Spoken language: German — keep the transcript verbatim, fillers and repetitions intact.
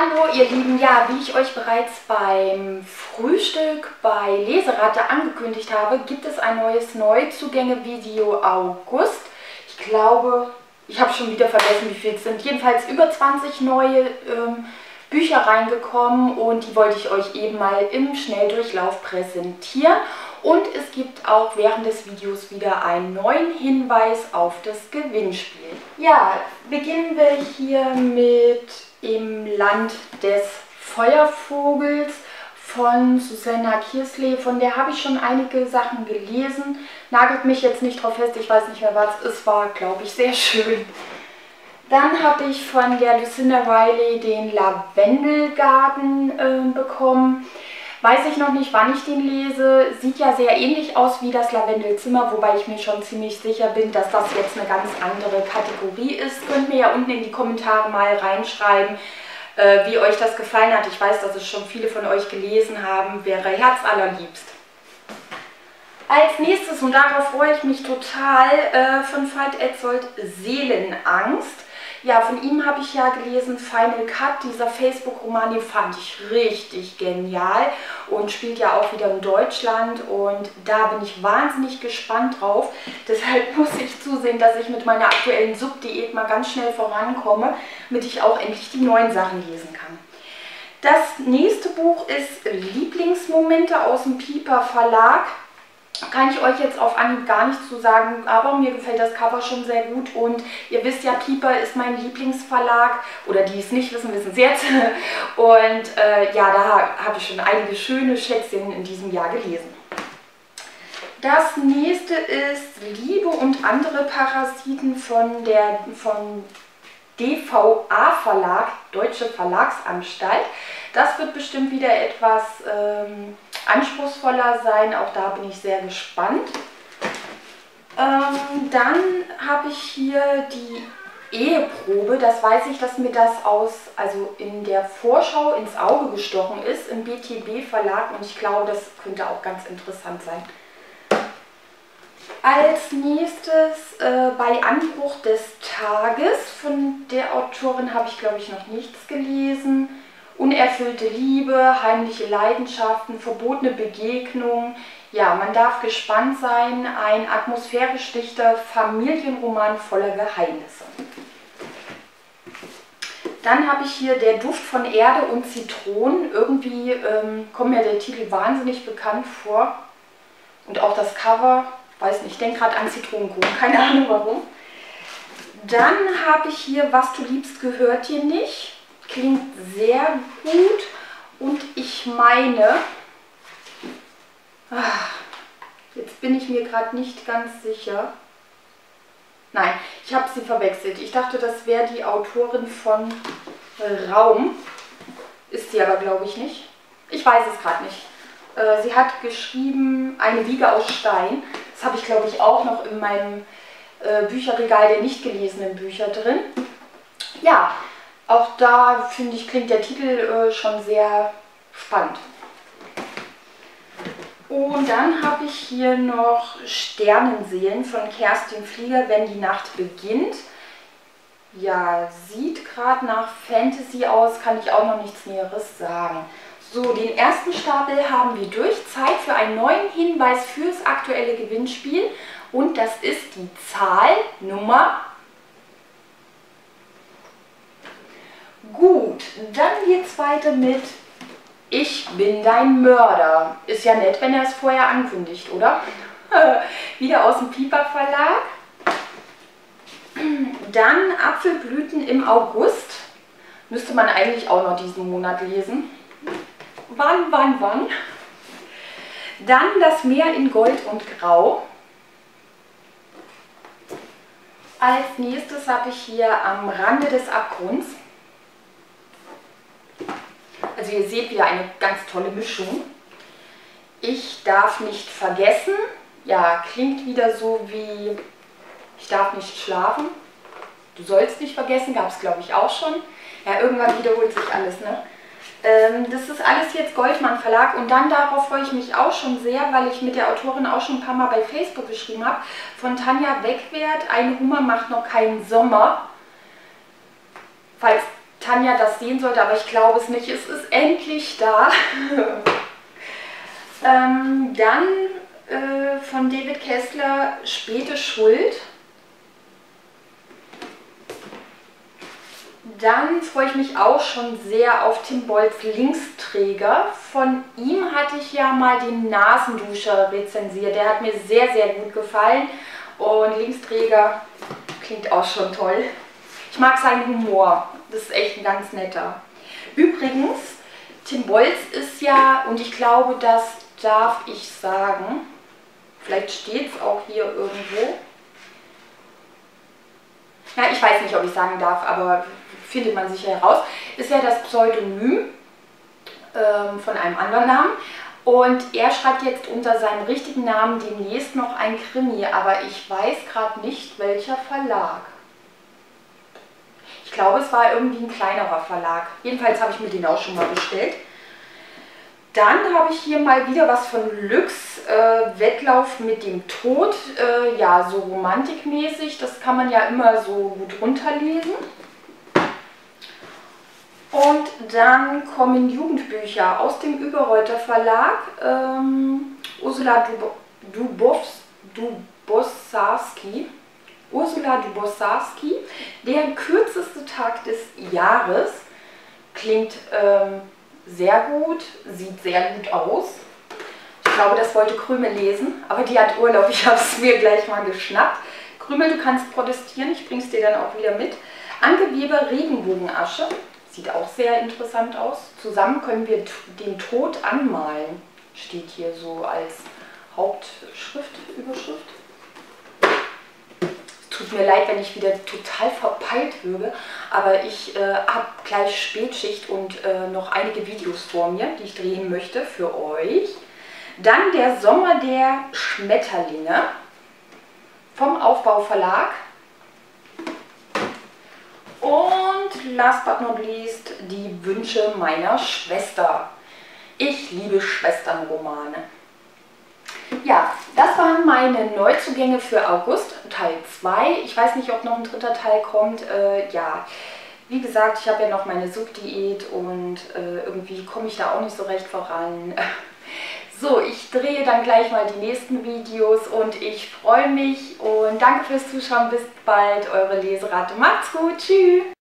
Hallo ihr Lieben, ja, wie ich euch bereits beim Frühstück bei Leseratte angekündigt habe, gibt es ein neues Neuzugänge-Video August. Ich glaube, ich habe schon wieder vergessen, wie viel es sind. Jedenfalls über zwanzig neue ähm, Bücher reingekommen und die wollte ich euch eben mal im Schnelldurchlauf präsentieren. Und es gibt auch während des Videos wieder einen neuen Hinweis auf das Gewinnspiel. Ja, beginnen wir hier mit Im Land des Feuervogels von Susanna Kiesley. Von der habe ich schon einige Sachen gelesen. Nagelt mich jetzt nicht drauf fest, ich weiß nicht mehr was. Es war, glaube ich, sehr schön. Dann habe ich von der Lucinda Riley den Lavendelgarten äh, bekommen. Weiß ich noch nicht, wann ich den lese. Sieht ja sehr ähnlich aus wie das Lavendelzimmer, wobei ich mir schon ziemlich sicher bin, dass das jetzt eine ganz andere Kategorie ist. Könnt mir ja unten in die Kommentare mal reinschreiben, äh, wie euch das gefallen hat. Ich weiß, dass es schon viele von euch gelesen haben. Wäre herzallerliebst. Als nächstes, und darauf freue ich mich total, äh, von Veit Etzold Seelenangst. Ja, von ihm habe ich ja gelesen Final Cut, dieser Facebook-Roman, den fand ich richtig genial und spielt ja auch wieder in Deutschland und da bin ich wahnsinnig gespannt drauf. Deshalb muss ich zusehen, dass ich mit meiner aktuellen Sub-Diät mal ganz schnell vorankomme, damit ich auch endlich die neuen Sachen lesen kann. Das nächste Buch ist Lieblingsmomente aus dem Piper Verlag. Kann ich euch jetzt auf Anhieb gar nicht zu sagen, aber mir gefällt das Cover schon sehr gut und ihr wisst ja, Piper ist mein Lieblingsverlag, oder die es nicht wissen, wissen es jetzt. Und äh, ja, da habe ich schon einige schöne Schätzchen in diesem Jahr gelesen. Das nächste ist Liebe und andere Parasiten von der von D V A Verlag, Deutsche Verlagsanstalt. Das wird bestimmt wieder etwas ähm, anspruchsvoller sein, auch da bin ich sehr gespannt. Ähm, dann habe ich hier die Eheprobe, das weiß ich, dass mir das aus, also in der Vorschau ins Auge gestochen ist, im B T B Verlag und ich glaube, das könnte auch ganz interessant sein. Als nächstes äh, bei Anbruch des Tages, von der Autorin habe ich glaube ich noch nichts gelesen. Unerfüllte Liebe, heimliche Leidenschaften, verbotene Begegnungen. Ja, man darf gespannt sein. Ein atmosphärisch dichter Familienroman voller Geheimnisse. Dann habe ich hier Der Duft von Erde und Zitronen. Irgendwie ähm, kommt mir der Titel wahnsinnig bekannt vor. Und auch das Cover, weiß nicht, ich denke gerade an Zitronenkuchen, keine Ahnung warum. Dann habe ich hier Was du liebst gehört dir nicht. Klingt sehr gut und ich meine, ach, jetzt bin ich mir gerade nicht ganz sicher. Nein, ich habe sie verwechselt. Ich dachte, das wäre die Autorin von Raum. Ist sie aber, glaube ich, nicht. Ich weiß es gerade nicht. Äh, sie hat geschrieben Eine Wiege aus Stein. Das habe ich, glaube ich, auch noch in meinem äh, Bücherregal der nicht gelesenen Bücher drin. Ja. Auch da, finde ich, klingt der Titel äh, schon sehr spannend. Und dann habe ich hier noch Sternenseelen von Kerstin Flieger, Wenn die Nacht beginnt. Ja, sieht gerade nach Fantasy aus, kann ich auch noch nichts Näheres sagen. So, den ersten Stapel haben wir durch. Zeit für einen neuen Hinweis fürs aktuelle Gewinnspiel. Und das ist die Zahl Nummer Gut, dann geht's weiter mit Ich bin dein Mörder. Ist ja nett, wenn er es vorher ankündigt, oder? Wieder aus dem Piper Verlag. Dann Apfelblüten im August. Müsste man eigentlich auch noch diesen Monat lesen. Wann, wann, wann? Dann Das Meer in Gold und Grau. Als nächstes habe ich hier Am Rande des Abgrunds. Also ihr seht wieder eine ganz tolle Mischung. Ich darf nicht vergessen. Ja, klingt wieder so wie Ich darf nicht schlafen. Du sollst nicht vergessen, gab es glaube ich auch schon. Ja, irgendwann wiederholt sich alles, ne? Ähm, das ist alles jetzt Goldmann Verlag und dann darauf freue ich mich auch schon sehr, weil ich mit der Autorin auch schon ein paar Mal bei Facebook geschrieben habe. Von Tanja Wegwert, Ein Hummer macht noch keinen Sommer. Falls Tanja das sehen sollte, aber ich glaube es nicht. Es ist endlich da. ähm, dann äh, von David Kessler, Späte Schuld. Dann freue ich mich auch schon sehr auf Tim Bolz Linksträger. Von ihm hatte ich ja mal den Nasenduscher rezensiert. Der hat mir sehr, sehr gut gefallen. Und Linksträger klingt auch schon toll. Ich mag seinen Humor. Das ist echt ein ganz netter. Übrigens, Tim Bolz ist ja, und ich glaube, das darf ich sagen, vielleicht steht es auch hier irgendwo. Ja, ich weiß nicht, ob ich sagen darf, aber findet man sicher heraus, ist ja das Pseudonym ähm, von einem anderen Namen. Und er schreibt jetzt unter seinem richtigen Namen demnächst noch ein Krimi, aber ich weiß gerade nicht, welcher Verlag. Ich glaube, es war irgendwie ein kleinerer Verlag. Jedenfalls habe ich mir den auch schon mal bestellt. Dann habe ich hier mal wieder was von Lüx, äh, Wettlauf mit dem Tod, äh, ja, so romantikmäßig. Das kann man ja immer so gut runterlesen. Und dann kommen Jugendbücher aus dem Überreuter Verlag. Ähm, Ursula Dubos, Dubosarski. Ursula Dubosarski. Der kürzeste Tag des Jahres. Klingt ähm, sehr gut, sieht sehr gut aus. Ich glaube, das wollte Krümel lesen, aber die hat Urlaub. Ich habe es mir gleich mal geschnappt. Krümel, du kannst protestieren, ich bringe es dir dann auch wieder mit. Anke Weber, Regenbogenasche. Sieht auch sehr interessant aus. Zusammen können wir den Tod anmalen. Steht hier so als Hauptschrift, Überschrift. Es tut mir leid, wenn ich wieder total verpeilt wirke, aber ich äh, habe gleich Spätschicht und äh, noch einige Videos vor mir, die ich drehen möchte für euch. Dann der Sommer der Schmetterlinge vom Aufbau Verlag. Und last but not least, die Wünsche meiner Schwester. Ich liebe Schwesternromane. Ja, das waren meine Neuzugänge für August, Teil zwei. Ich weiß nicht, ob noch ein dritter Teil kommt. Äh, ja, wie gesagt, ich habe ja noch meine Sub-Diät und äh, irgendwie komme ich da auch nicht so recht voran. So, ich drehe dann gleich mal die nächsten Videos und ich freue mich und danke fürs Zuschauen. Bis bald, eure Leseratte. Macht's gut, tschüss!